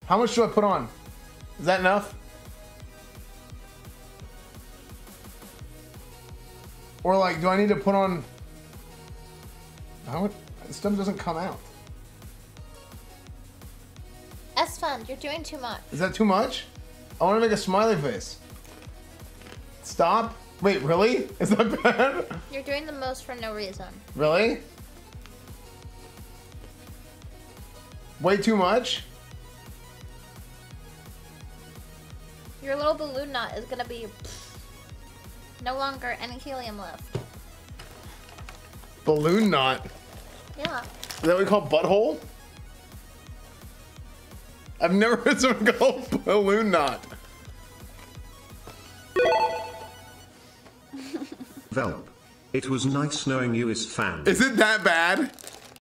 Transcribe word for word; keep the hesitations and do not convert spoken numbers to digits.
How much do I put on? Is that enough? Or like, do I need to put on? How much? Stuff doesn't come out. Esfand, you're doing too much. Is that too much? I want to make a smiley face. Stop. Wait, really? Is that bad? You're doing the most for no reason. Really? Way too much? Your little balloon knot is gonna be no longer any helium left. Balloon knot? Yeah. Is that what we call butthole? I've never heard someone call balloon knot. Velp. It was nice knowing you, Esfand. Is it that bad?